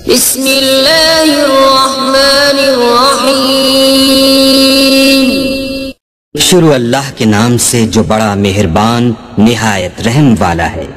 بسم اللہ الرحمن الرحیم۔ شروع اللہ کے نام سے جو بڑا مہربان نہایت رحم والا ہے۔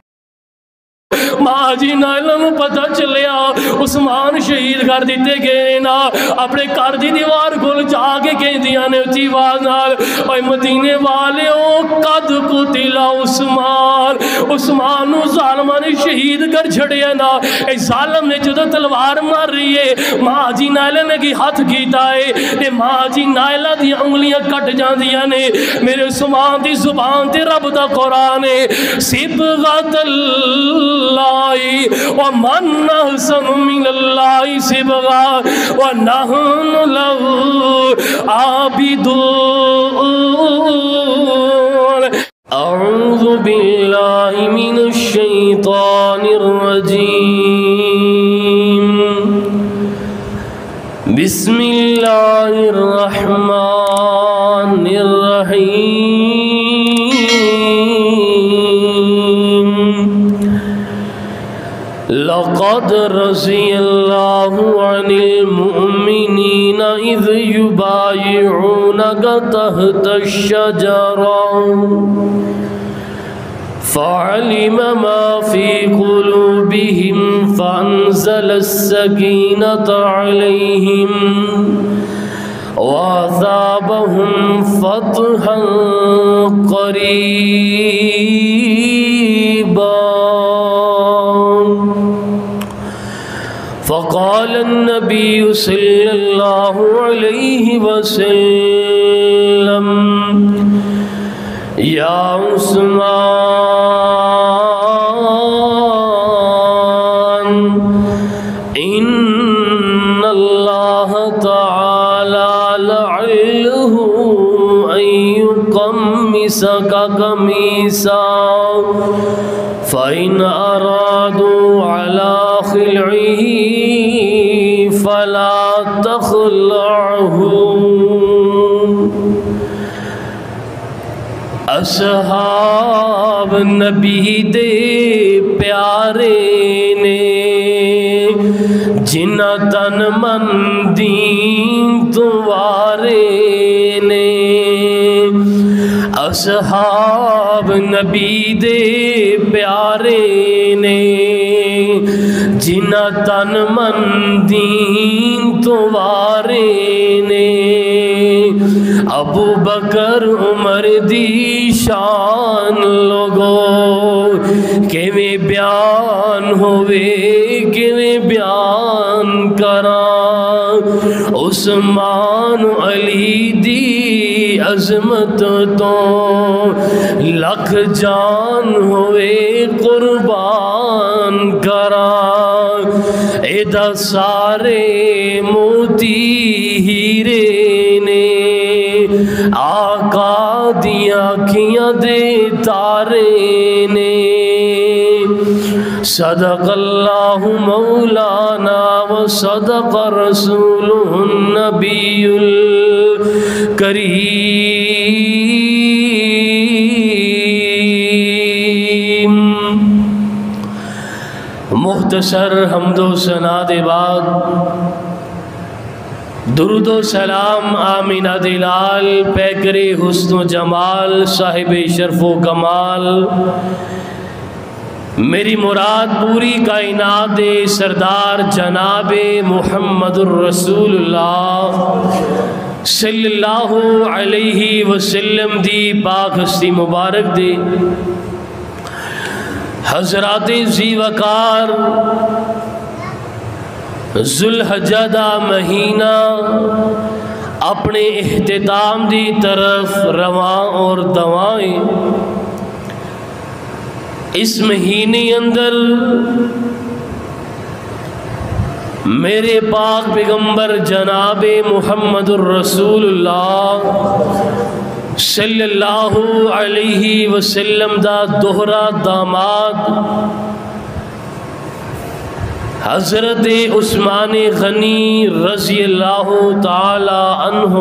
ماں جی نائلہ نو پتہ چلیا عثمان شہید کر دیتے گئے نا، اپنے گھر دی دیوار کول جا کے کہندیاں نے اچھی آواز نال، اوے مدینے والیو قد قتل عثمان، عثمان نو ظالماں نے شہید کر چھڑیا نا۔ اے ظالم نے جدو تلوار مار رہی ہے، ماں جی نائلہ نے کی ہاتھ کیتا ہے تے ماں جی نائلہ دی انگلیاں کٹ جاندیاں نے۔ میرے عثمان دی زبان تے رب دا قرآن ہے، صبغۃ اللہ ومن احسن من اللہ صبغا ونحن له عابدون۔ اعوذ باللہ من الشیطان الرجیم، بسم اللہ الرحمن الرحیم۔ لقد رضی اللہ عن المؤمنین اذ یبایعونک تحت الشجرہ فعلم ما في قلوبهم فانزل السکینۃ علیہم وَأَثَابَهُمْ فَتْحًا قَرِيبًا۔ فقال النبي صلى الله عليه وسلم يا عثمان إن الله تعالى لعله أن يقمصك قميصا فإن أرادوا على خلعه فلا تخلعه۔ اصحاب نبی دے پیارے نے جنہ تن من دین دوارے نے، اصحاب نبی دے پیارے نے جنہ تن من دین دوارے نے۔ ابو بکر عمر دی شان لوگو کیویں بیان ہوئے کیویں بیان کراں، عثمان علی دی عظمت تو لکھ جان ہوئے قربان کراں۔ ایدہ سارے موتی ہیرے نے آقا دیاں کھیاں دے تارے نے۔ صدق اللہ مولانا و صدق رسولہ النبی الکریم۔ مختصر حمد و ثنا دے بعد درود و سلام آمینہ دلال پیکر حسن و جمال صاحب شرف و کمال، میری مراد پوری کائنات دے سردار جناب محمد الرسول اللہ صلی اللہ علیہ وسلم دی پاک ہستی مبارک دے حضرات ذی وقار ذوالحجہ دا مہینہ اپنے اختتام دی طرف رواں اور دوائیں۔ اس مہینے اندر میرے پاک پیغمبر جناب محمد الرسول اللہ صلی اللہ علیہ وسلم دا دوہرا داماد حضرت عثمان غنی رضی اللہ تعالی عنہ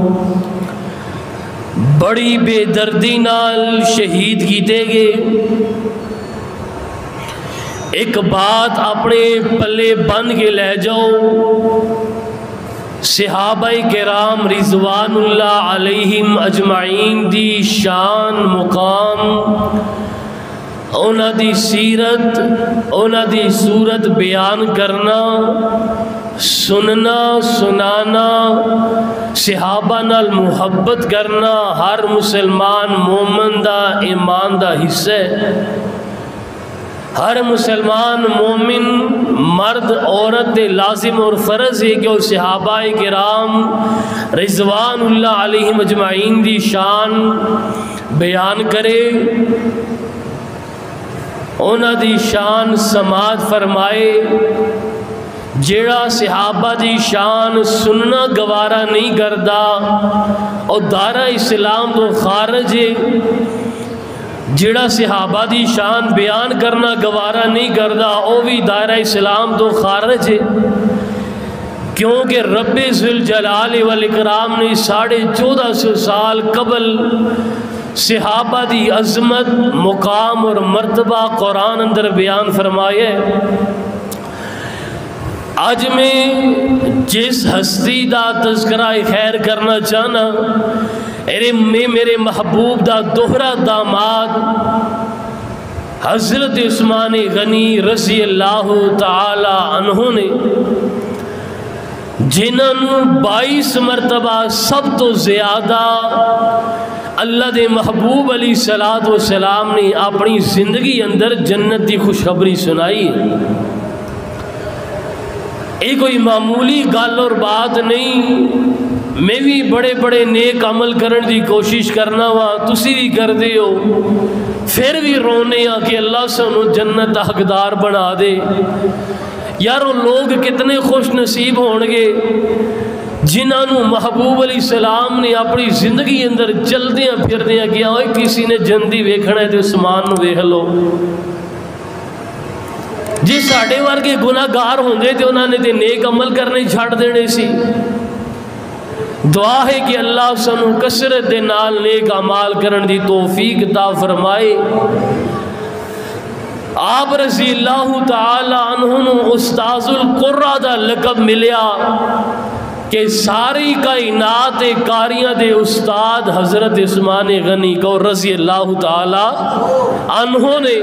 بڑی بے دردی نال شہید کیتے گئے۔ ایک بات اپنے پلے بن کے لے جاؤ، صحابہ کرام رضوان اللہ علیہم اجمعین دی شان مقام، اونا دی سیرت، اونا دی صورت بیان کرنا، سننا سنانا، صحابہ نال محبت کرنا ہر مسلمان مومن دا ایمان دا حصہ ہے۔ ہر مسلمان مومن مرد عورت دے لازم اور فرض ہے کہ وہ صحابہ کرام رضوان اللہ علیہم اجمعین دی شان بیان کرے، اونا دی شان سماعت فرمائے۔ جیڑا صحابہ دی شان سننا گوارا نہیں کردا اور دارہ اسلام تو خارج ہے، جیڑا صحابہ دی شان بیان کرنا گوارا نہیں کردا او بھی دائرہ اسلام تو خارج ہے، کیونکہ رب ذوالجلال والاکرام نے 1450 سال قبل صحابہ دی عظمت، مقام اور مرتبہ قرآن اندر بیان فرمایا ہے۔ آج میں جس ہستی دا تذکرہ خیر کرنا چاہنا، میرے محبوب دا دوہرا داماد حضرت عثمان غنی رضی اللہ تعالی عنہ نے، جنہوں 22 مرتبہ سب تو زیادہ اللہ دے محبوب علیہ السلام نے اپنی زندگی اندر جنت دی خوشخبری سنائی ہے۔ یہ کوئی معمولی گل اور بات نہیں، میں بھی بڑے بڑے نیک عمل کرن دی کوشش کرنا وا، تسی بھی کر دے ہو، پھر بھی رونے ہاں کہ اللہ سانو جنت حقدار بنا دے۔ یارو لوگ کتنے خوش نصیب ہون گے جنہوں محبوب علیہ السلام نے اپنی زندگی اندر چلدیاں پھردیاں کیا، اوے کسی نے جندی ویکھنا ہے تے عثمان نو ویکھ لو۔ جی ساڑھے ورگے گناہ گار ہوندے تے انہوں نے تے نیک عمل کرنے چھاڑ دینے سی۔ دعا ہے کہ اللہ سنو کثرت دے نال نیک اعمال کرن دی توفیق عطا فرمائے۔ آپ رضی اللہ تعالی عنہ استاذ القرآن دا لقب ملیا کہ ساری کائنات کاریاں دے استاد حضرت عثمان غنی کو رضی اللہ تعالی عنہ نے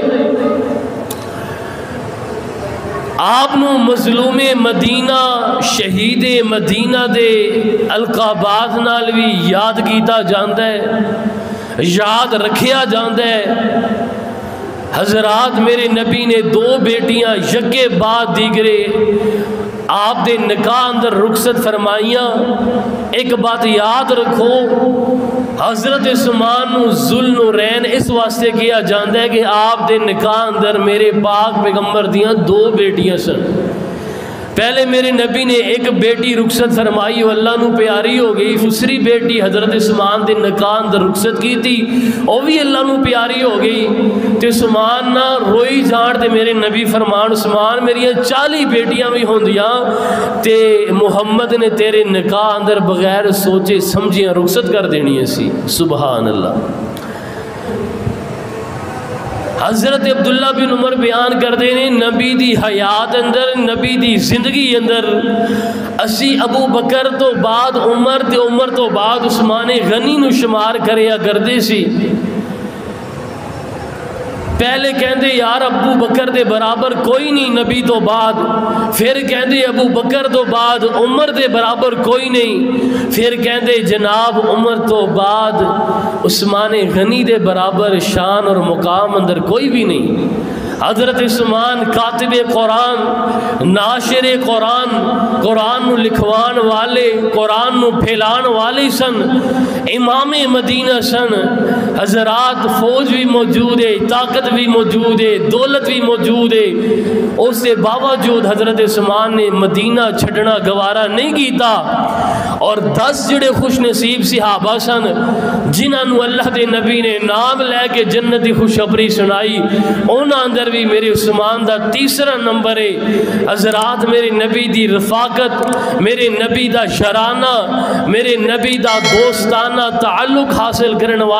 آپ نو مظلوم مدینہ، شہید مدینہ دے القابات نال بھی یاد کیتا جاندہ ہے، یاد رکھیا جاندہ ہے۔ حضرات میرے نبی نے 2 بیٹیاں یکے بعد دیگرے آپ دے نکاح اندر رخصت فرمائیاں۔ ایک بات یاد رکھو، حضرت عثمان ذوالنورین اس واسطے کیا جاندہ ہے کہ آپ دے نکاح اندر میرے پاک پیغمبر دیاں 2 بیٹیاں سن۔ پہلے میرے نبی نے ایک بیٹی رخصت فرمائی، وہ اللہ نو پیاری ہو گئی، دوسری بیٹی حضرت عثمان دے نکاح اندر رخصت کی تھی، وہ بھی اللہ نو پیاری ہو گئی۔ تے عثمان نہ روئی جان تے میرے نبی فرمان، عثمان میری 40 بیٹیاں بھی ہوندیاں تے محمد نے تیرے نکاح اندر بغیر سوچے سمجھیاں رخصت کر دینی ہے سی۔ سبحان اللہ۔ حضرت عبداللہ بن عمر بیان کر دینے، نبی دی حیات اندر، نبی دی زندگی اندر اسی ابو بکر تو بعد عمر تے عمر تو بعد عثمان غنی نو شمار کریا کردے سی۔ پہلے کہندے یار ابو بکر دے برابر کوئی نہیں نبی تو بعد، پھر کہندے ابو بکر تو بعد عمر دے برابر کوئی نہیں، پھر کہندے جناب عمر تو بعد عثمان غنی دے برابر شان اور مقام اندر کوئی بھی نہیں۔ حضرت عثمان کاتب قرآن، ناشر قرآن، قرآن نو لکھوان والے، قرآن نو پھیلان والے سن، امام مدینہ سن۔ حضرات فوج بھی موجود ہے، طاقت بھی موجود ہے، دولت بھی موجود ہے، اس سے باوجود حضرت عثمان نے مدینہ چھڑنا گوارا نہیں کیتا۔ اور 10 جڑے خوش نصیب صحابہ سن جنہوں اللہ دے نبی نے نام لے کے جنت دی خوشخبری سنائی، انہاں اندر بھی میرے عثمان دا تیسرا نمبر ہے۔ حضرات میرے نبی دی رفاقت، میرے نبی دا شرانہ، میرے نبی دا دوستانہ تعلق حاصل کرنے والے عثمان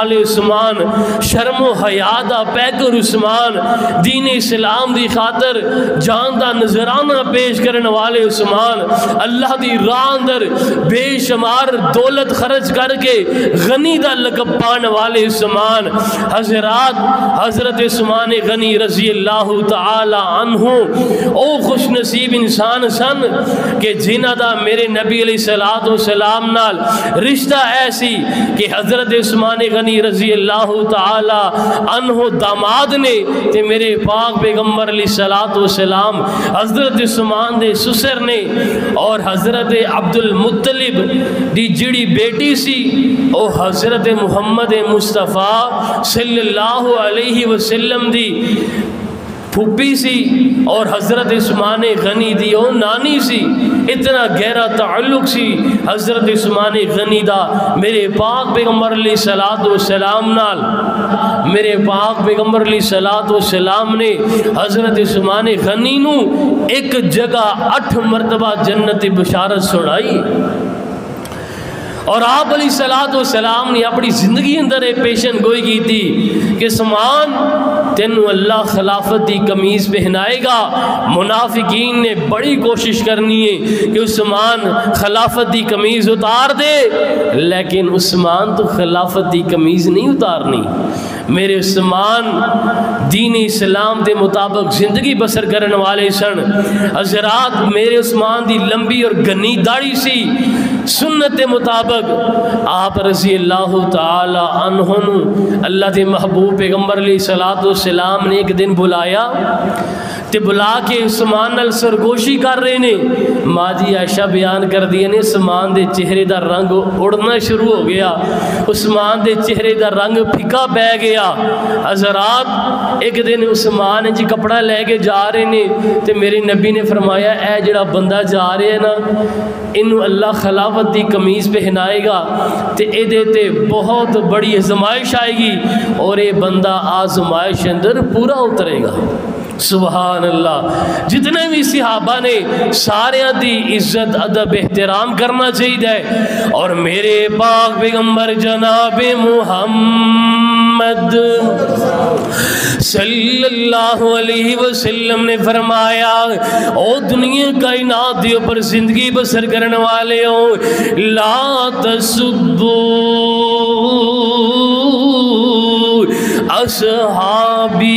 عثمان شرم و حیا دا پیکر عثمان دین اسلام دی خاطر جان دا نذرانہ پیش کرنے والے عثمان اللہ دی راہ اندر بے شمار دولت خرچ کر کے غنی دا لقب پانے والے عثمان حضرات حضرت عثمان غنی رضی اللہ تعالی عنہ او خوش نصیب انسان سن کہ جنہ دا میرے نبی علیہ السلام نال رشتہ ایسی کہ حضرت عثمان غنی رضی اللہ تعالی عنہ داماد نے تے میرے پاک پیغمبر علیہ السلام حضرت عثمان دے سسر نے اور حضرت عبد المطلب دی جڑی بیٹی سی او حضرت محمد مصطفیٰ صلی اللہ علیہ وسلم دی پھوپھی سی اور حضرت عثمان غنی دی او نانی سی اتنا گہرا تعلق سی حضرت عثمان غنی دا میرے پاک پیغمبر علیہ السلام نال میرے پاک پیغمبر علیہ السلام نے حضرت عثمان غنی نو ایک جگہ 8 مرتبہ جنت بشارت سنائی اور آپ علیہ السلام نے اپنی زندگی اندر ایک پیشن گوئی کی تھی کہ عثمان تینوں اللہ خلافت دی قمیض پہنائے گا منافقین نے بڑی کوشش کرنی ہے کہ عثمان خلافت دی قمیض اتار دے لیکن عثمان تو خلافت دی قمیض نہیں اتارنی میرے عثمان دین اسلام دے مطابق زندگی بسر کرنے والے سن حضرات میرے عثمان دی لمبی اور گنی داڑھی سی سنت مطابق آپ رضی اللہ تعالی عنہ اللہ دے محبوب پیغمبر علیہ السلام نے ایک دن بلایا تے بلا کے عثمان نال سرگوشی کر رہے نے ماں جی عائشہ بیان کر دیا نے عثمان دے چہرے دا رنگ اڑنا شروع ہو گیا عثمان دے چہرے دا رنگ پھکا پہ گیا حضرات ایک دن عثمان جی کپڑا لے کے جا رہے نے تے میرے نبی نے فرمایا اے جڑا بندہ جا رہے ہیں نا انہوں اللہ خلافت دی قمیض پہنائے گا تے اے دیتے بہت بڑی آزمائش آئے گی اور اے بندہ آزمائش اندر پورا اترے گا سبحان اللہ جتنے بھی صحابہ نے سارے دی عزت ادب احترام کرنا چاہیے اور میرے پاک پیغمبر جناب محمد صلی اللہ علیہ وسلم نے فرمایا او دنیا کائنات دے اوپر زندگی بسر کرنے والے ہو لا تسبو اصحابی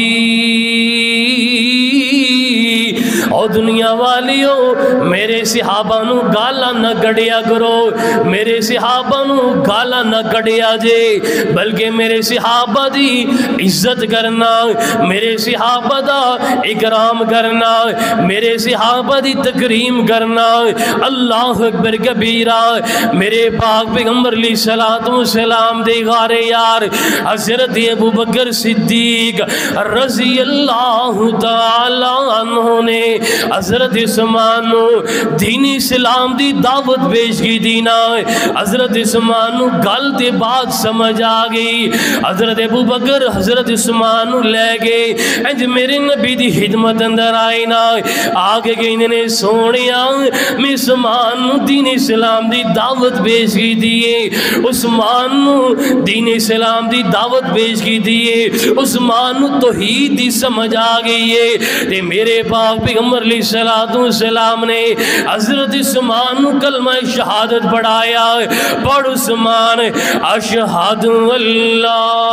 او دنیا والیوں میرے صحابہ نو گالا نہ کڑیا کرو میرے صحابہ نو گالا نہ کڑیا جے بلکہ میرے صحابہ دی عزت کرنا میرے صحابہ دا اکرام کرنا میرے صحابہ دی تکریم کرنا اللہ اکبر کبیرہ میرے پاک پیغمبر علیہ السلام دے غار یار حضرت ابو بکر صدیق رضی اللہ تعالی عنہ نے حضرت عثمان دین اسلام دی دعوت پیش کی دینا حضرت عثمان گل دے بعد سمجھ آگئی حضرت ابو بکر حضرت عثمان لے گئے انج میرے نبی دی خدمت اندر آئی نا آگے گئی نے سونیا میں عثمان دین اسلام دی دعوت پیش کی دیئے عثمان دین اسلام دی دعوت پیش کی دیئے عثمان توحید دی سمجھ آگئی ہے تے میرے پاک پیغمبر علیہ السلام نے حضرت عثمان کلمہ شہادت پڑھایا پڑھ عثمان اشہد اللہ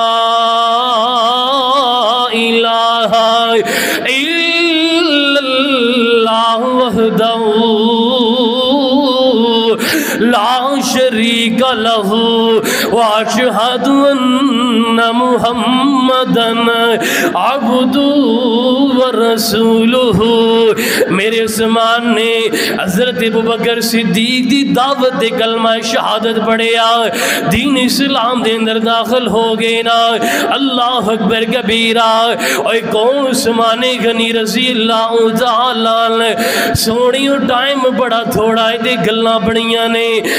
الہ الا اللہ وحدہ لا شریک لہ واشہد ان محمدًا عبدہ ورسولہ میرے عثمان نے حضرت ابو بکر صدیق دی دعوت دے کلمہ شہادت پڑھیا دین اسلام دے اندر داخل ہو گئے نا اللہ اکبر کبیرہ اور کون عثمان غنی رضی اللہ تعالی سونی ٹائم بڑا تھوڑا ہے دے گلنا بڑیاں نے میرے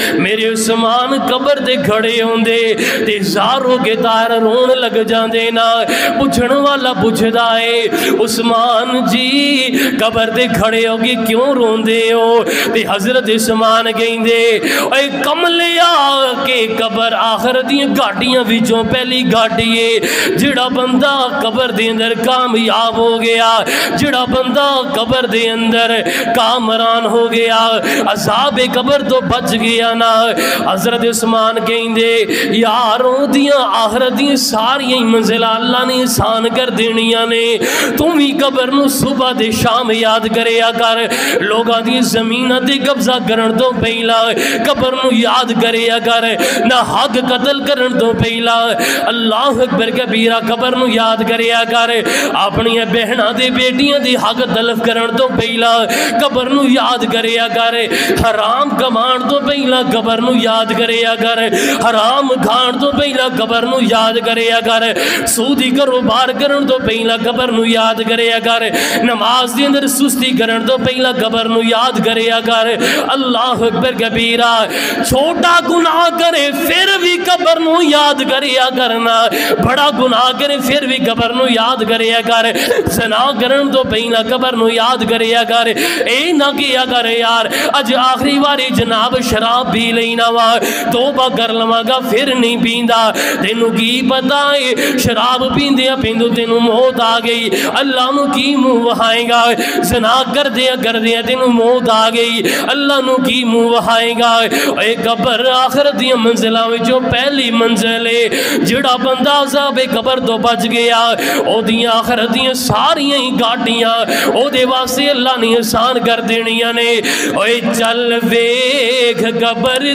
میرے عثمان قبر دے کھڑے ہوندے تے زارو کے تار رون لگ جاندے نا پوچھن والا پوچھدا ہے عثمان جی قبر دے کھڑے ہو گے کیوں روندے ہو تے حضرت عثمان کہندے اے کملیا کہ قبر آخر دی گاڑیاں وچوں پہلی گاڑی ہے جڑا بندہ قبر دے اندر کامیاب ہو گیا جڑا بندہ قبر دے اندر کامران ہو گیا عذاب قبر تو بچ گیا نا حضرت عثمان کہندے یاروں دیاں آخرت دیاں ساری منزلہ اللہ نے آسان کر دینیاں نے تم ہی قبر نو صبح دے شام یاد کریا کر لوگاں دی زمینہ دے قبضہ کرن تو پہلا قبر نو یاد کریا کر نہ حق قتل کرن تو پہلا اللہ اکبر کبیرہ قبر نو یاد کریا کر اپنی بہنہ دے بیٹیاں دے حق تلف کرن تو پہلا قبر نو یاد کریا کر حرام کمان تو پہلا قبر نو یاد کریا کر حرام کھان تو پہلا قبر نو یاد کریا کر سودی کاروبار کرن تو پہلا قبر نو یاد کریا کر نماز دے اندر سستی کرن تو پہلا قبر نو یاد کریا کر اللہ اکبر کبیرہ چھوٹا گناہ کرے پھر بھی قبر نو یاد کریا کرنا بڑا گناہ کرے پھر بھی قبر نو یاد کریا کر زنا کرن تو پہلا قبر نو یاد کریا کر اے نہ کیا کر یار اج آخری واری جناب شراب بھی لینا وا توبہ کر لواں گا پھر نہیں پیندا تینوں کی پتہ ہے شراب پیندیا پیندو تینوں موت آ گئی اللہ نو کی منہ وہائے گا زنا کر دیا تینوں موت آ گئی اللہ نو کی منہ وہائے گا اے قبر آخرت دی منزلاں وچوں پہلی منزل ہے جڑا بندہ عذاب قبر تو بچ گیا او دی آخرت دی ساریاں ہی گاڑیاں او دے واسطے اللہ نے آسان کر دینیاں نے اوے چل ویکھ قبر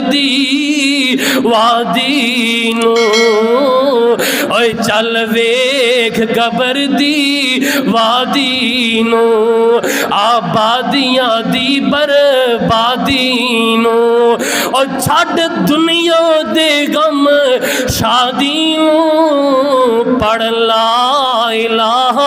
دی وادی نو اوے چل ویکھ قبر دی وادی نو آبادیاں دی بربادی نو او چھڈ دنیا دے غم شادی نو پڑھ لا الہ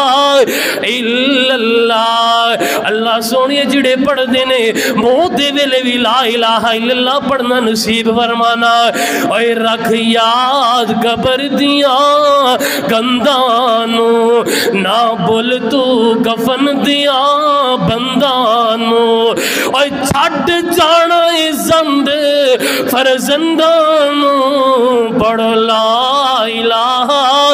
الا اللہ اللہ سونے جڑے پڑھ دینے موت دے ویلے بھی لا الہ الا اللہ پڑھنا نصیب فرمانا اے رکھ یاد قبر دیاں گندانو نہ بول تو کفن دیاں بندانو اے چھٹ جانا زند فرزندانو پڑھ لا الہ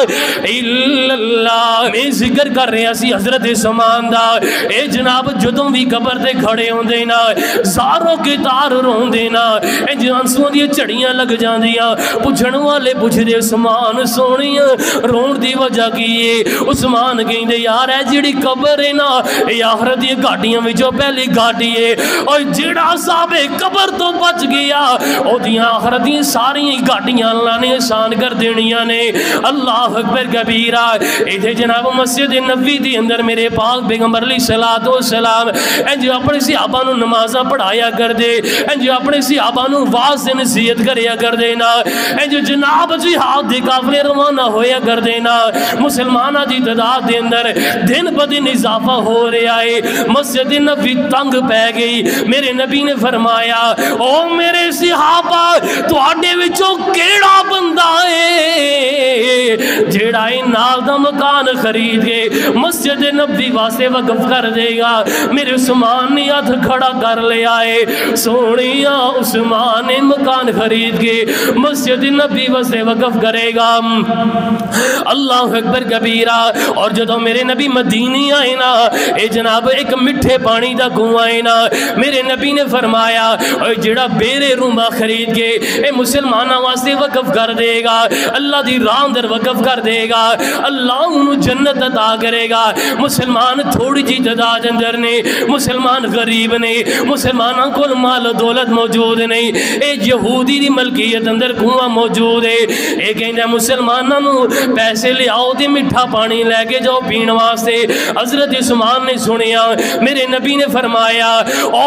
الا اللہ میں ذکر کر رہے سی حضرت عثمان دا اے جناب جدوں بھی قبر تے کھڑے ہوندے نا زاروں کے تار روندے نا اے جانسوں دی چڑیاں لگ جاندیاں پوچھن والے پوچھ دے عثمان سونیاں رون دی وجہ کی ہے عثمان کہندے یار اے جڑی قبر ہے نا اے آخرت دی گاڑیاں وچوں پہلی گاڑی ہے اور جڑا صاحب قبر تو بچ گیا او دیاں آخرت دی ساری گاڑیاں اللہ نے آسان کر دینیاں نے اللہ اکبر کبیرہ ایتھے جناب مسجد نبوی دی اندر میرے پاک پیغمبر علیہ الصلوۃ والسلام انج اپنے صحابہ نو نمازاں پڑھایا کر دے انج اپنے صحابہ نو واعظ نصیحت کریا کر دینا انج جناب جہاد دے قافلے روانہ ہویا کر دینا مسلماناں دی تعداد دے اندر دن بدن اضافہ ہو رہا ہے مسجد نبوی تنگ پہ گئی میرے نبی نے فرمایا او میرے صحابہ تواڈے وچوں کیڑا بندہ ہے جیڑا نال دا مکان خرید کے مسجد نبوی واسطے وقف کر دے گا میرے عثمان نے ہاتھ کھڑا کر لیا ہے سونیا عثمان نے مکان خرید کے مسجد نبوی واسطے وقف کرے گا اللہ اکبر کبیرہ اور جدوں میرے نبی مدینے آئے نا اے جناب ایک مٹھے پانی دا کنواں ہے نا میرے نبی نے فرمایا اے جڑا بیرے روما خرید کے اے مسلماناں واسطے وقف کر دے گا اللہ دی راہ اندر وقف کر دے گا اللہ انہوں جنت عطا کرے گا مسلمان تھوڑی جی تعداد اندر نے مسلمان غریب نے مسلمانوں کو مال و دولت موجود نہیں اے یہودی دی ملکیت اندر کنواں موجود ہے اے کہندے مسلمانوں نو پیسے لے آؤ تے میٹھا پانی لے کے جاؤ پین واسطے حضرت عثمان نے سنیا میرے نبی نے فرمایا او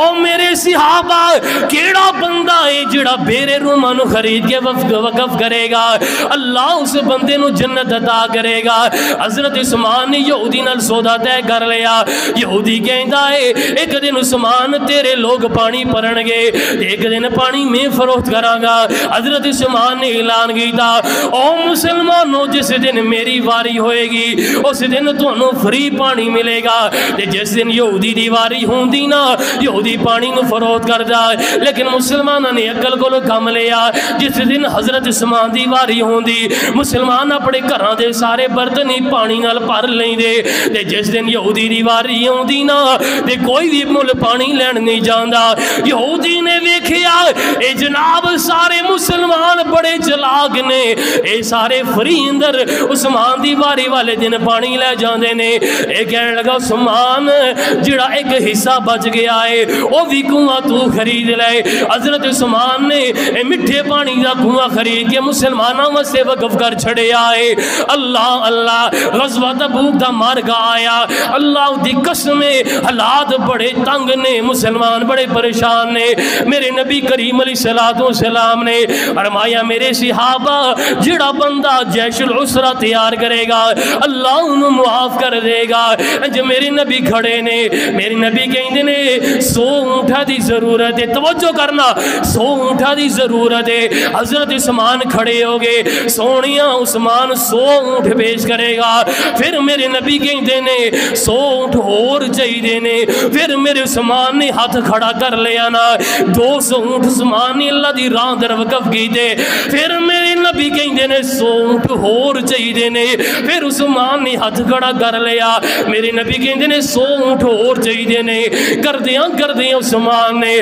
او میرے صحابہ کیڑا بندہ ہے جڑا بیرے روماں نو خرید کے وقف کرے گا اللہ اس بندے نو جنت عطا کرے گا. حضرت عثمان نے یہودی نال سودا طے کر لیا. یہودی کہندا ہے ایک دن عثمان تیرے لوگ پانی پرن گے ایک دن پانی میں فروخت کراں گا. حضرت عثمان نے اعلان کیتا او مسلمانوں جس دن میری واری ہوئے گی اس دن تانوں فری پانی ملے گا. تے جس دن یہودی دی واری ہوندی نا یہودی پانی نو فروخت کردا لیکن مسلمانوں نے عقل کولو کم لیا. جس دن حضرت عثمان دی واری ہوندی مسلمان اپنے گھراں دے سارے برتن ہی پانی نال بھر لیندے تے جس دن یہودی دی واری ہوندی نا تے کوئی بھی مل پانی لین نہیں جاندا. یہودی نے ویکھیا اے جناب سارے مسلمان بڑے چلاک نے اے سارے فری اندر عثمان دی واری والے دن پانی لے جاندے نے. اے کہنے لگا عثمان جڑا ایک حصہ بچ گیا ہے او بھی کنواں تو خرید لے. حضرت عثمان نے اے میٹھے پانی دا کنواں خرید کے مسلمانوں واسطے وقف کر چھڑیا ہے. اللہ اللہ غزوہ تبوک دا مارکا آیا. اللہ دی قسم حالات بڑے تنگ نے مسلمان بڑے پریشان نے. میرے نبی کریم علیہ السلام نے فرمایا میرے صحابہ جڑا بندہ جیش العسرہ تیار کرے گا اللہ انہوں معاف کر دے گا. جو میرے نبی کھڑے نے میرے نبی کہیں نے 100 اونٹا دی ضرورت ہے. توجہ کرنا 100 اونٹا دی ضرورت ہے. حضرت عثمان کھڑے ہو گئے سونیاں عثمان 100 اونٹ پیش کرے گا. پھر میرے نبی کہیں نے 100 اونٹ اور چاہیے نے. پھر میرے عثمان نے ہاتھ کھڑا کر لیا نا 200 اونٹ عثمان نے اللہ دی راہ در وقف کی دے. پھر میرے نبی کہیں نے 100 اونٹ اور چاہیے نے. پھر عثمان نے ہاتھ کھڑا کر لیا. میرے نبی کہیں نے 100 اونٹ اور چاہیے نے. کردیاں عثمان نے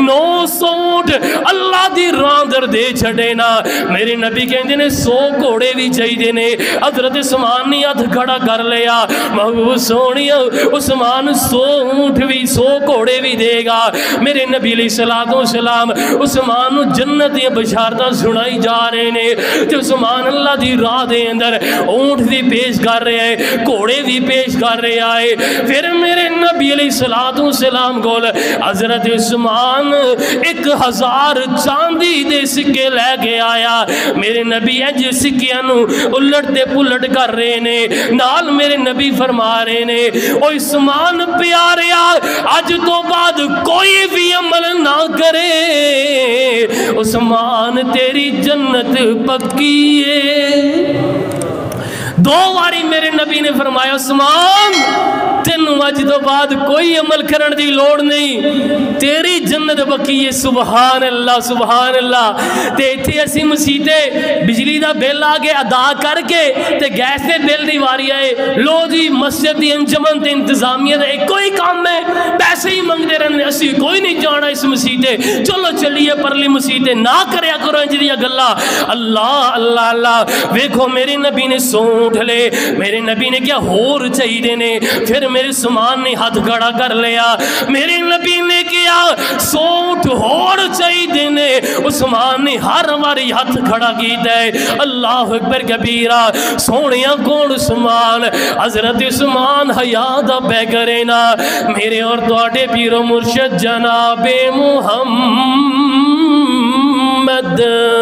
900 اونٹ اللہ دی راہ در دے چھڑے نا. میرے نبی کہیں نے 100 گھوڑے بھی چاہیے نے. حضرت عثمان نے ہاتھ کھڑا کر لیا. محبوب سونیا عثمان 100 اونٹ بھی 100 گھوڑے بھی دے گا. میرے نبی علیہ السلام عثمان جنت دی بشارتاں سنائی جا رہے نے. جو عثمان اللہ دی راہ دے اندر اونٹ بھی پیش کر رہے ہیں گھوڑے بھی پیش کر رہے آئے. پھر میرے نبی علیہ السلام کو حضرت عثمان 1000 چاندی دے سکے لے کے آیا. میرے نبی انج سکیاں نو الٹ تے پلٹ کر رہے نے. نال میرے نبی فرما رہے نے او عثمان پیاریا اج تو بعد کوئی بھی عمل نہ کرے عثمان تیری جنت پکی ہے. 2 باری میرے نبی نے فرمایا عثمان تینوں اج تو بعد کوئی عمل کرن دی لوڑ نہیں تیری جنت پکی ہے. سبحان اللہ سبحان اللہ. تے ایتھے اسی مسیتے بجلی دا بل آ کے ادا کر کے تے گیس دے بل دی واری آئے لو جی مسجد دی انجمن تے انتظامیہ دا ایک کوئی کام ہے پیسے ہی منگتے رہنے اسی کوئی نہیں جانا اس مسیتے چلو چلیے پرلی مسیتے نہ کریا کرو انج دی گلا. اللہ اللہ اللہ ویکھو میرے نبی نے سونٹ لے. میرے نبی نے کیا ہور چاہیے نے. پھر میرے عثمان نے ہاتھ کھڑا کر لیا. میرے نبی نے کیا 100 اونٹ ہور چاہیے نے. عثمان نے ہر باری ہاتھ کھڑا کیتا ہے. اللہ اکبر کبیرہ. سونیاں کون عثمان حضرت عثمان حیا دا بے کرے نا میرے اور تواڈے پیر و مرشد جناب محمد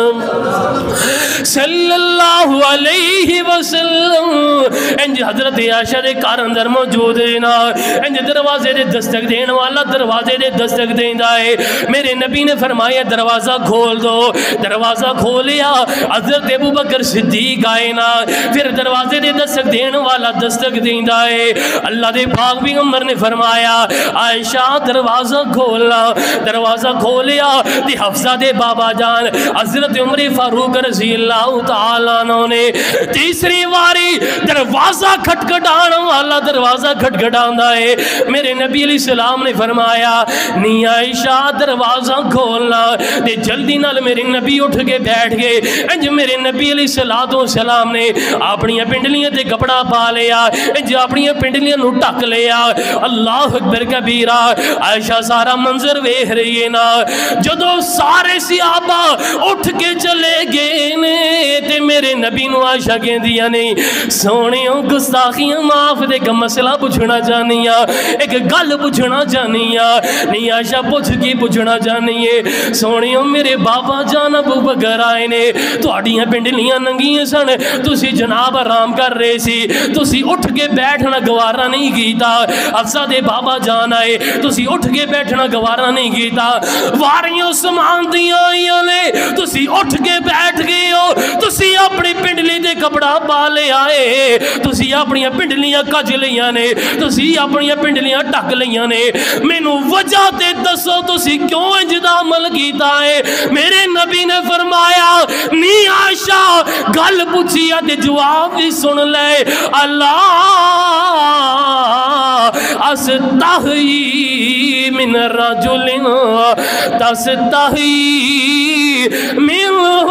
صلی اللہ علیہ وسلم. انج حضرت عائشہ دے گھر اندر موجود ہے نا. انج دروازے دے دستک دین والا دروازے دے دستک دیندا ہے. میرے نبی نے فرمایا دروازہ کھول دو. دروازہ کھولیا حضرت ابوبکر صدیق آئے نا. پھر دروازے دے دستک دین والا دستک دیندا ہے. اللہ دے پاک پیغمبر نے فرمایا عائشہ دروازہ کھولنا. دروازہ کھولیا تے حفصہ دے بابا جان حضرت عمر فاروق رضی اللہ تعالیٰ عنہ نے تیسری واری دروازہ کھٹکھٹانا والا دروازہ کھٹکھٹانا ہے. میرے نبی علیہ السلام نے فرمایا نی عائشہ دروازہ کھولنا. تے جلدی نال میرے نبی اٹھ کے بیٹھ گئے. انج میرے نبی علیہ السلام نے اپنی پنڈلیاں تے کپڑا پا لیا. انج اپنی پنڈلیاں نو ٹک لیا. اللہ اکبر کبیرہ. عائشہ سارا منظر ویکھ رہی ہے نا. جدو سارے صحابہ اٹھ کے چلے گئے نے تے میرے نبی نو عائشہ کہندیاں نہیں سونیوں گستاخیاں معاف دے ایک مسئلہ پوچھنا چاہنی ایک گل پوچھنا چاہنی نہیں عائشہ پوچھ کی پوچھنا چاہنی ہے سونیوں میرے بابا جان ابو بکر آئے نے تہاڈیاں پنڈلیاں ننگیاں سن تسی جناب آرام کر رہے سی تسی اٹھ کے بیٹھنا گوارا نہیں کیتا حفصہ دے بابا جان آئے تسی اٹھ کے بیٹھنا گوارا نہیں کیتا واریاں عثمان دیاں آئیاں نے تسی اٹھ کے بیٹھ گئے ہو تسی اپنی پنڈلی دے کپڑا پا لے آئے تسی اپنی پنڈلیاں کج لیاں نے تسی اپنی پنڈلیاں ٹک لیاں نے مینوں وجہ تے دسو تسی کیوں انجدا عمل کیتا ہے میرے نبی نے فرمایا نی عائشہ گل پوچھیا تے جواب بھی سن لے اللہ استحی من رجل تستحی منہ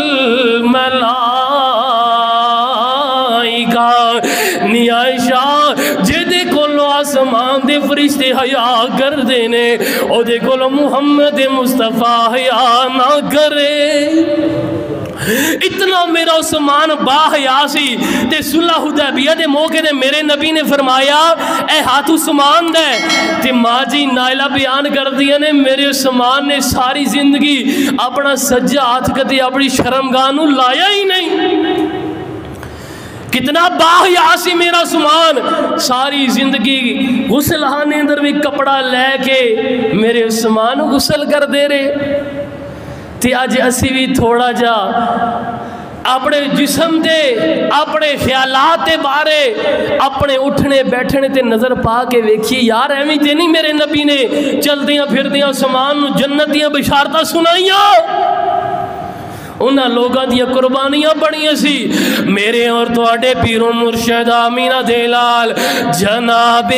الملائکہ نی عائشہ جدے کولو آسمان دے فرشتے حیا کر دینے او دے کولو محمد مصطفیٰ حیا نہ کرے اتنا میرا عثمان با حیا سی تے صلح حدیبیہ دے موقع دے میرے نبی نے فرمایا اے ہاتھ عثمان دے تے ماں جی نائلہ بیان کر دیا نے میرے عثمان نے ساری زندگی اپنا سجا ہاتھ کدے اپنی شرمگاہ نو لایا ہی نہیں کتنا باحیا سی میرا عثمان ساری زندگی غسل خانے اندر بھی کپڑا لے کے میرے عثمان غسل کر دے رہے تے آج اسی بھی تھوڑا جا اپنے جسم دے اپنے خیالات دے بارے اپنے اٹھنے بیٹھنے تے نظر پا کے ویکھی یار ایویں تے نہیں میرے نبی نے چلدیاں پھردیاں عثمان نو جنتیاں بشارتاں سنائیاں انہاں لوگاں دیا قربانیاں بڑیاں سی میرے اور تواڈے پیر و مرشد آمینہ دلال جناب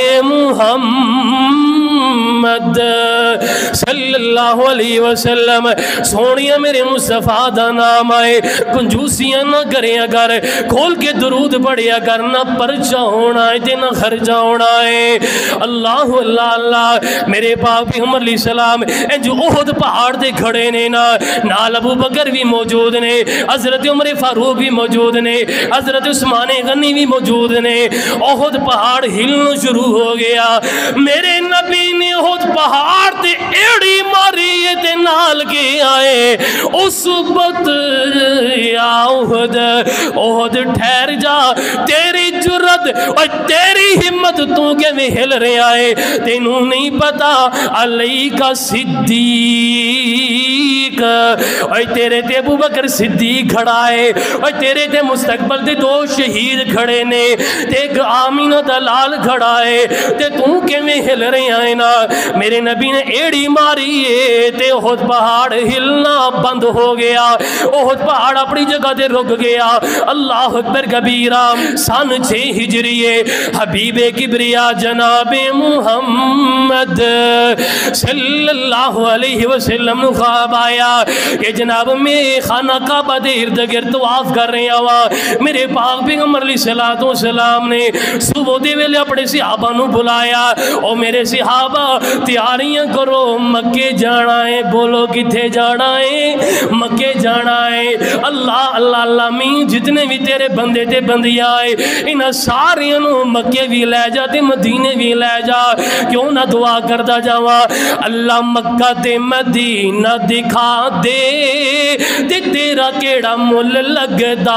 محمد صلی اللہ علیہ وسلم سونیاں میرے مصطفیٰ دا نام آئے کنجوسیاں نہ کریا کر کھول کے درود پڑھیا کر نہ پرچہ ہونا ہے تے نہ خرچہ ہونا ہے اللہ اللہ اللہ میرے پاک پیغمبر علیہ السلام جو احد پہاڑ دے کھڑے نے نال ابو بکر بھی موجود نے حضرت عمر فاروق بھی موجود نے حضرت عثمان غنی بھی موجود نے احد پہاڑ ہلنا شروع ہو گیا میرے نبی نے احد پہاڑ تے ایڑی ماری تے نال کے آئے اس وقت یا احد ٹھہر جا تیری جرت اور تیری ہمت تو کہ میں ہل رہے آئے تینوں نہیں پتا علی کا صدیق اور تیرے تے ابو بکر صدیق کھڑا ہے اور تیرے تے مستقبل دے 2 شہید کھڑے نے تے ایک آمینہ دلال کھڑا ہے تے تو کہ میں ہل رہے آئے نا میرے نبی نے ایڑی ماری ہے تے احد پہاڑ ہلنا بند ہو گیا احد پہاڑ اپنی جگہ دے رک گیا اللہ اکبر کبیرہ سن 6 ہجریے حبیب کبریا جناب محمد صلی اللہ علیہ وسلم نو خواب آیا کہ جناب میں خانہ کعبہ دے ارد گرد طواف کر رہے ہیں میرے پاک پیغمبر علیہ السلام نے صبح دے ویلے اپنے صحابہ نو بلایا او میرے صحابہ تیاریاں کرو مکے جانا ہے بولو کتھے جانا ہے مکے جانا ہے اللہ اللہ اللہ میں جتنے بھی تیرے بندے تے بندیاں آئے انہاں ساریاں نو مکے بھی لے جا تے مدینے بھی لے جا کیوں نہ دعا کردا جاواں اللہ مکہ تے مدینہ دکھا دے تے تیرا کیڑا مل لگدا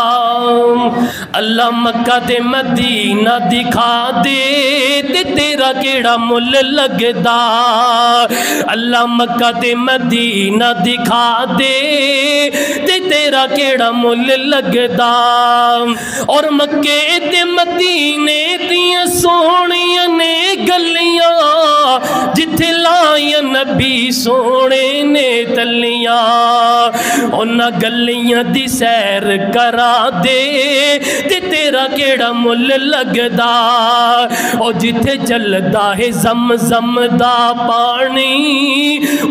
اللہ مکہ تے مدینہ دکھا دے تے تیرا کیڑا مل لگدا اللہ مکہ تے مدینہ دکھا دے تے تیرا کیڑا مل لگدا اور مکے تے مدینے دیاں سونیاں نے گلیاں جتھے لائیاں نبی سونے نے تلیاں انہاں گلیاں دی سیر کرا دے تے تیرا کیڑا مل لگدا او جتھے چلدا ہے زمزم دا پانی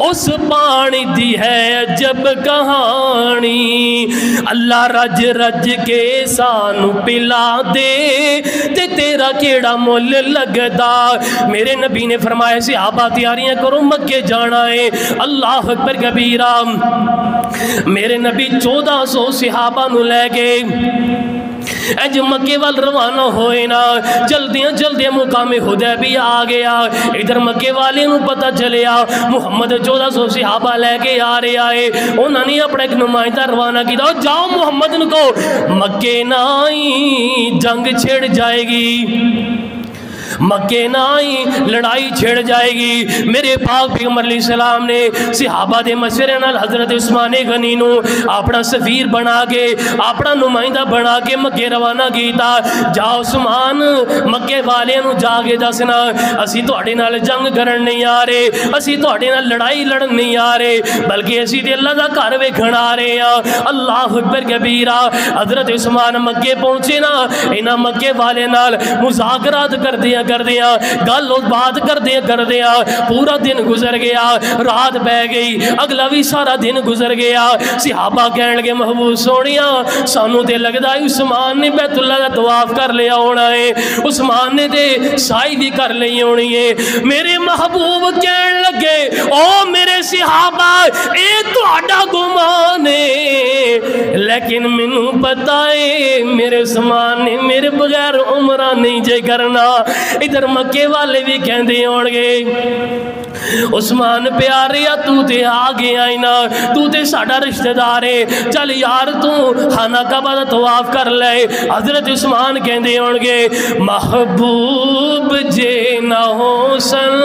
اس پانی دی ہے عجب کہانی اللہ رج رج کے سانو پلا دے تے تیرا کیڑا مول لگدا میرے نبی نے فرمایا صحابہ تیاریاں کرو مکے جانا ہے اللہ اکبر کبیرہ میرے نبی 1400 صحابہ نو لے گئے اج مکے وال روانہ ہوئے نا جلدیاں مقام حدیبیہ آ گیا ادھر مکے والے نو پتہ چلیا محمد 1400 صحابہ لے کے آ رہے آئے انہوں نے اپنا ایک نمائندہ روانہ کیا جاؤ محمد نو کو مکے نائی جنگ چھڑ جائے گی مکے نائی لڑائی چھڑ جائے گی میرے پاک پیغمبر علیہ السلام نے صحابہ دے مشورے نال حضرت عثمان غنی نو اپنا سفیر بنا کے اپنا نمائندہ بنا کے مکے روانہ کیتا جا عثمان مکے والے نو جا کے دسنا اسی تواڈے نال جنگ کرن نہیں آ رہے اسی تواڈے نال لڑائی لڑن نہیں آ رہے بلکہ اسی تے اللہ دا گھر ویکھن آ رہے ہاں اللہ اکبر کبیرہ حضرت عثمان مکے پہنچے نا انہاں مکے والے نال مذاکرات کر دیا گل بات کر دیا پورا دن گزر گیا رات بہ گئی اگلا بھی سارا دن گزر گیا صحابہ کہنے لگے محبوب سونیا سانو تے لگدا ہے عثمان نے بیت اللہ دا طواف کر لیا ہونا ہے عثمان نے تے سائی بھی کر لی ہونی ہے میرے محبوب کہنے لگے او میرے صحابہ اے تہاڈا گمان ہے لیکن مینوں پتہ ہے میرے عثمان نے میرے بغیر عمرہ نہیں جے کرنا ادھر مکے والے بھی کہندے ہون گے عثمان پیاریا تو تے آ گیا نا تو تے ساڈا رشتہ دار ہے چل یار تو خانہ کعبہ دا طواف کر لے حضرت عثمان کہندے ہون گے محبوب جے نہ ہو سن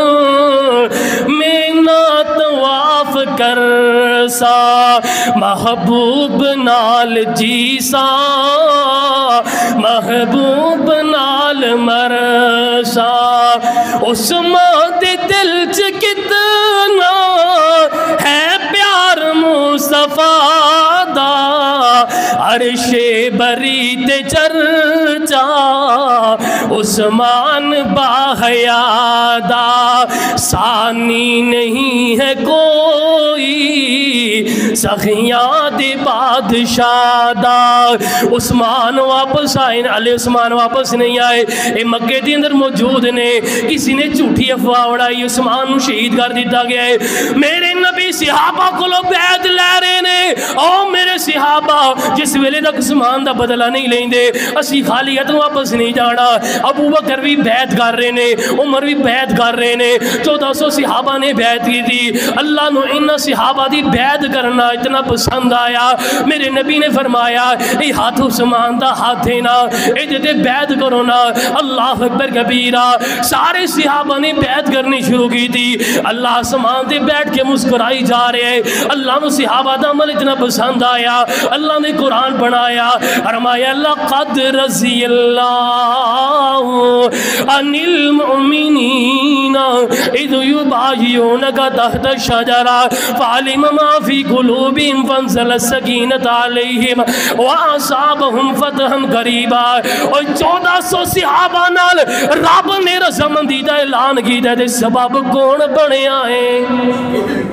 میں نہ طواف کر سا محبوب نال جی سا محبوب نال مرسا عثمان دے دل چ کتنا ہے پیار مصطفیٰ دا عرش بری تے چرچا عثمان باحیا دا ثانی نہیں ہے کوئی سخیاں دے بادشاہ دا عثمان واپس آئے علی عثمان واپس نہیں آئے اے مکے دی اندر موجود نے کسی نے جھوٹی افواہ اڑائی عثمان شہید کر دیتا گیا ہے میرے نبی صحابہ کو لو بیعت لے رہے نے او میرے صحابہ جس ویلے تک عثمان دا بدلہ نہیں لیں دے اسی خالیت واپس نہیں جانا ابو بکر بھی بیعت کر رہے نے عمر بھی بیعت کر رہے نے 1400 صحابہ نے بیعت کی تھی اللہ نو انہاں صحابہ دی بیعت کرنا اتنا پسند آیا میرے نبی نے فرمایا اے ہاتھ عثمان دا ہاتھ ہے نا اے جتے بیعت کرو نا اللہ اکبر کبیرہ سارے صحابہ نے بیعت کرنی شروع کی تھی اللہ عثمان دے بیٹھ کے مسکرائی جا رہے ہیں اللہ نے صحابہ دا عمل اتنا پسند آیا اللہ نے قرآن بنایا فرمایا لقد رضی اللہ عن المؤمنین اذ یبایعونک تحت الشجرہ فعلم ما فی قلوبہم فانزل السکینۃ علیہم واصابہم فتحا قریبا اور 1400 صحابہ نال رب نے رضامندی دا اعلان کیتا تے سبب کون بنیا ہے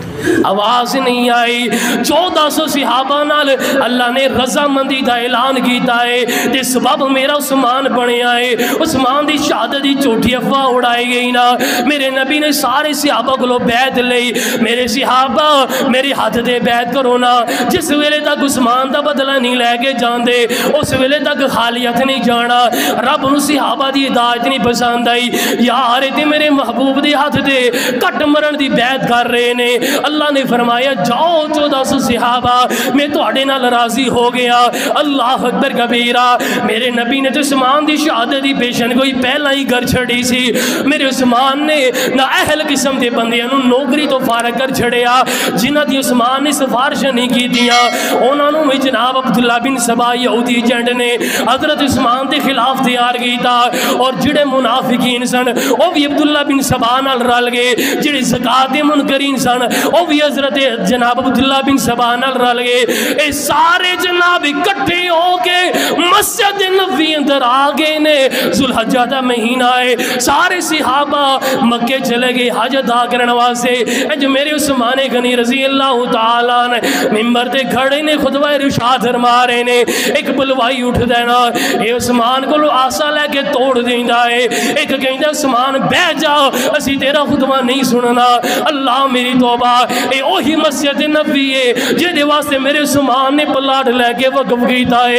آواز نہیں آئی 1400 صحابہ نال اللہ نے رضامندی دا اعلان کیتا ہے تے سبب میرا عثمان بنیا ہے عثمان دی شہادت دی جھوٹی افواہ اڑائی گئی نا میرے نبی نے سارے صحابہ کو بیعت لئی میرے صحابہ میرے ہاتھ دے بیعت کرو نا جس ویلے تک عثمان دا بدلہ نہیں لے کے جان دے اس ویلے تک خالیت نہیں جانا رب نو صحابہ دی ہدایت نہیں پسند آئی یار تے میرے محبوب دے ہاتھ دے کٹ مرن دی بیعت کر رہے نے اللہ نے فرمایا جاؤ 1400 صحابہ میں تواڈے نال راضی ہو گیا اللہ اکبر کبیرہ میرے نبی نے تو عثمان دی شہادت دی پیشن کوئی پہلا ہی گھر چھڑی سی میرے عثمان نے نہ اہل قسم دے بندیاں نو نوکری تو فارغ کر چھڑیا جنہ دی عثمان نے سفارش نہیں کی دیا انہاں نو میں جناب عبداللہ بن سبا یہودی ایجنٹ نے حضرت عثمان دے خلاف تیار کیتا اور جڑے منافقین سن او بھی عبداللہ بن سبا نال رل گئے جڑے زکات دے منکرین سن او وہ بھی حضرت جناب عبداللہ بن سبا نال رل گئے. اے سارے جناب اکٹھے ہو کے مسجد نبوی اندر آ گئے نے. ذوالحجہ دا مہینہ ہے, سارے صحابہ مکے چلے گئے حج ادا کرنے واسطے. جو میرے عثمان غنی رضی اللہ تعالیٰ نے ممبر تے کھڑے نے خطبہ ارشاد فرما رہے نے. ایک بلوائی اٹھ دینا, اے عثمان کو آسا لے کے توڑ دیندا ہے. ایک کہندا عثمان بہ جا, اسی تیرا خطبہ نہیں سننا. اللہ میری توبہ, اے اوہی مسجد نبوی ہے جہدے واسطے میرے عثمان نے پلاٹ لے کے وقف کیتا ہے.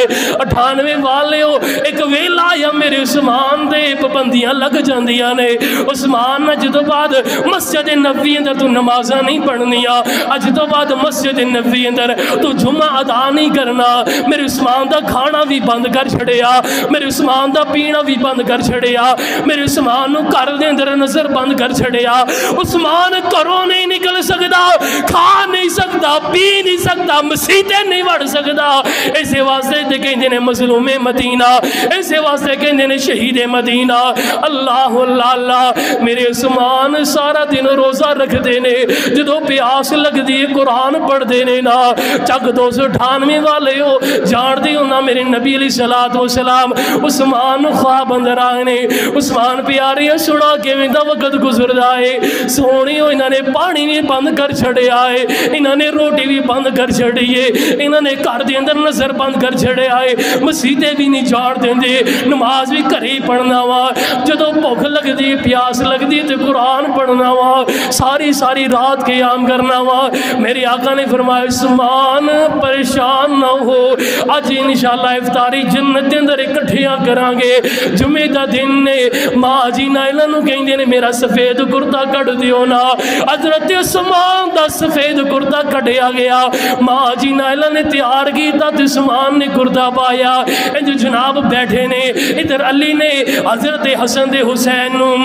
98 والےو ایک ویلا یا میرے عثمان دے پابندیاں لگ جاندیاں نے. عثمان نے جدوں بعد مسجد نبوی اندر تو نمازاں نہیں پڑھنیاں, اج تو بعد مسجد نبوی اندر تو جمعہ ادا نہیں کرنا. میرے عثمان دا کھانا بھی بند کر چھڑیا, میرے عثمان دا پینا بھی بند کر چھڑیا, میرے عثمان نو گھر دے اندر نظر بند کر چھڑیا. عثمان گھروں نہیں نکل سکتا, کھا نہیں سکتا, پی نہیں سکتا, مسیطیں نہیں وڑ سکتا. ایسے واسطے تے کہندے نے مظلوم مدینہ, ایسے واسطے کہندے نے شہید مدینہ. اللہ اللہ اللہ, میرے عثمان سارا دن روزہ رکھ دینے, جدو پیاس لگ دی قرآن پڑھ دینے نا. چک 298 والے ہو جان دی ہونا میرے نبی علیہ السلام عثمان خواب اندر آنے. عثمان پیاری سنا کے میں دا وقت گزر جائے. سونی ہو انہوں نے پانی بھی بند کر چھڑے آئے, انہوں نے روٹی بھی بند کر چھڑیے, انہوں نے گھر دے اندر نظر بند کر چھڑے آئے, مسیطیں بھی نہیں جاڑ دیں دے, نماز بھی گھر پڑھنا وا. جدو بھوک لگ دی پیاس لگ دی تو قرآن پڑھنا وا, ساری رات قیام کرنا وا. میرے آقا نے فرمایا عثمان پریشان نہ ہو, آج انشاءاللہ افطاری جنت دے اندر اکٹھیاں کران گے. جمعے دا دن نے ماں جی نائلہ نو کہندے نے میرا سفید کرتا کٹ دیو نا. حضرت عثمان دا سفید کرتا کٹیا گیا, ماں جی نائلہ نے تیار کیتا تے عثمان نے کرتا پایا. جو جناب بیٹھے نے ادھر علی نے حضرت حسن دے حسین نو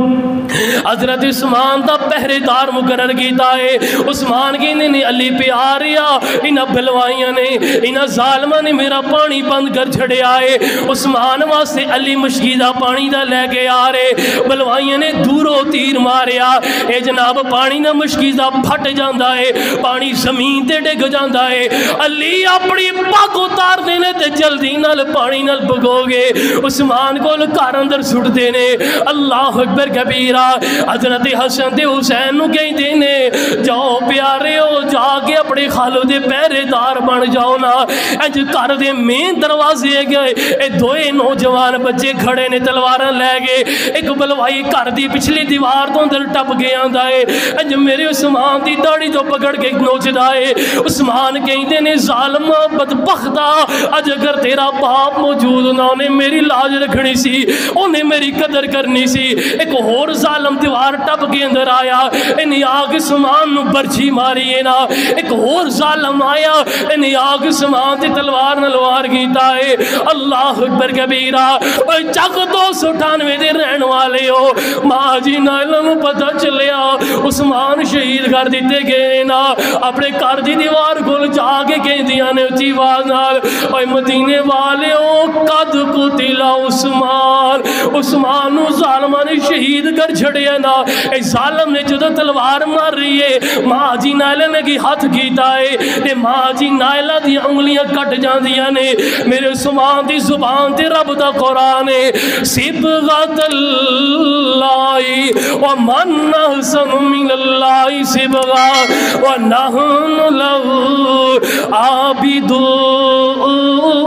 حضرت عثمان دا پہرے دار مقرر کیتا ہے. عثمان کی نے علی پہ آ رہا, انہاں بلوائیاں نے انہاں ظالمہ نے میرا پانی بند کر چھڑے آئے. عثمان واسطے علی مشکیدہ پانی دا لے کے آ رہے, بلوائیاں نے دورو تیر ماریا. اے جناب پانی نہ مشکیدہ پھٹ جاندہ ہے, پانی زمین تے ڈگ جاندہ ہے. علی اپنی پاک اتار دینے تے جلدی نال پانی نال بگو گے. عثمان کو لکار اندر سٹ دینے. اللہ اکبر کبیرہ. حضرت حسن تے حسین نو کہیں دینے جاؤ پیارے ہو, جا کے اپنے خالو دے پہرے دار بن جاؤ نا. انج کر دے مین دروازے گئے, اے دوئے نوجوان بچے کھڑے نے تلوارہ لے گئے. ایک بلوائی کر دی پچھلی دیوار تو اندر ٹپ گیا دائے. انج میرے عثمان دی داڑی تو پکڑ کے نوچ دائے. عثمان کہیں دینے ظالم بدبختہ, اج اگر تیرا باپ موجود نہ انہیں میری لاج رکھنی سی, انہیں میری قدر کرنی سی. ایک اور ظالم دیوار ٹپ کے اندر آیا, انہیں آگ عثمان نو برچی ماری ہے نا. ایک اور ظالم آیا, انہیں آگ عثمان تے تلوار نلوار کیتا ہے. اللہ اکبر کبیرہ. چک 298 دے رہن والے ہو, ماں جی نائلہ نو پتہ چلیا عثمان شہید کر دیتے گئے نا. اپنے کار دی دیوار گل جا کے کہیں دیا نے اچھی آواز نال, اے مدینے والے ہو قد قتل عثمان. عثمان نو ظالمہ نے شہید کر چھڑیا نا. اے ظالم نے جدو تلوار مار رہی ہے, ماں جی نائلہ نے کی ہاتھ کیتا ہے, تے ماں جی نائلہ دی انگلیاں کٹ جان دیا نے. میرے عثمان دی زبان تے رب دا قرآن ہے, صبغت اللہ ومن احسن من اللہ صبغا ونحن لہو عابدون.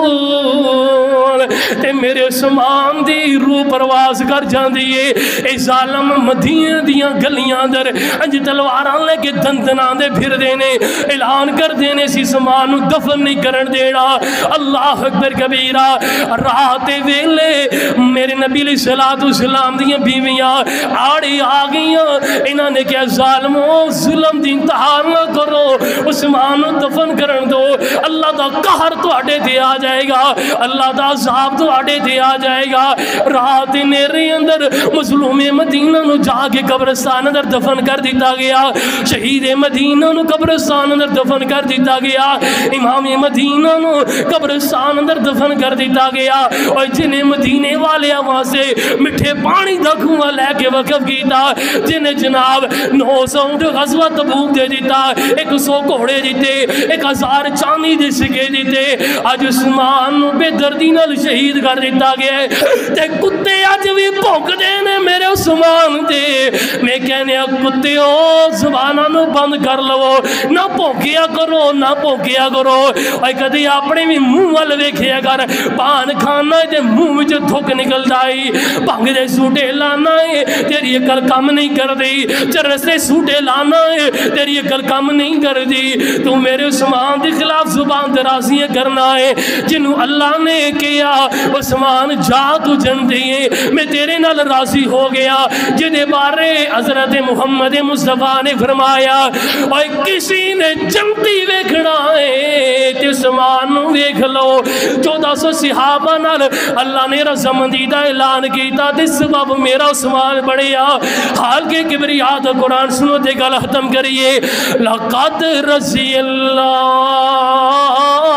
تے میرے عثمان دی روح پرواز کر جان دیئے. اے ظالم مدینہ دیاں گلیاں در انج تلواران لے کے دندنان دے پھر دینے, اعلان کر دینے سی عثمان دفن نہیں کرن دینا. اللہ اکبر کبیرہ. رات ویلے میرے نبی علیہ السلام دیاں بیویاں آڑی آگئیاں, انہاں نے کیا ظالموں ظلم دی انتہا نہ کرو. عثمان دفن کرن دو اللہ دا قہر تواڈے تے آ جائے گا اللہ دا عذاب تواڈے تے آ جائے گا رات نیرے اندر مظلوم مدینہ نو جا کے قبرستان اندر دفن کر دیتا گیا شہید مدینہ نو قبرستان اندر دفن کر دیتا گیا امام مدینہ نو قبرستان اندر دفن کر دیتا گیا اور جنہیں مدینے والے وہاں سے مٹھے پانی دا کنواں لے کے وقف کیتا جنہیں جناب 900 اونٹ غزوہ تبوک دے دیتا 100 گھوڑے دیتے 1000 چاندی دے سکے دیتے آج عثمان نو بے دردی نال شہید کر دیتا گیا ہے تے کتے آج بھی بھوک دینے میرے عثمان دے میں کہنے کتے ہو زبانہ نو بند کر لو نہ بھوکیا کرو نہ بھوکیا کرو اور کدی اپنے بھی منہ وال ویکھیا کر پان کھانا ہے تے منہ وچ تھوک نکل جائی بھنگ دے سوٹے لانا ہے تیری عقل کم نہیں کر دی چرس دے سوٹے لانا ہے تیری عقل کم نہیں کر دی تو میرے عثمان دے خلاف زبان درازی کرنا ہے جنہوں اللہ نے کیا عثمان جا تو جن دیئے میں تیرے نال راضی ہو گیا جدے بارے حضرت محمد مصطفیٰ نے فرمایا اور کسی نے جنتی ویکھنا ہے تے عثمان نو ویکھ لو 1400 صحابہ نال اللہ نے رضامندی دا اعلان کیتا تے سبب میرا عثمان بڑھیا حال کے کبریات قرآن سنو دے گل ختم کریے لقد رضی اللہ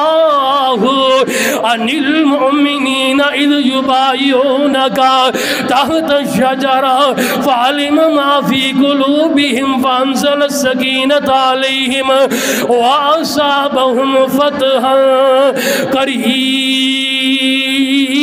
عن المؤمنین اذ یبایعونک تحت الشجرہ فعلم ما فی قلوبہم فانزل السکینۃ علیہم واصابہم فتحا قریبا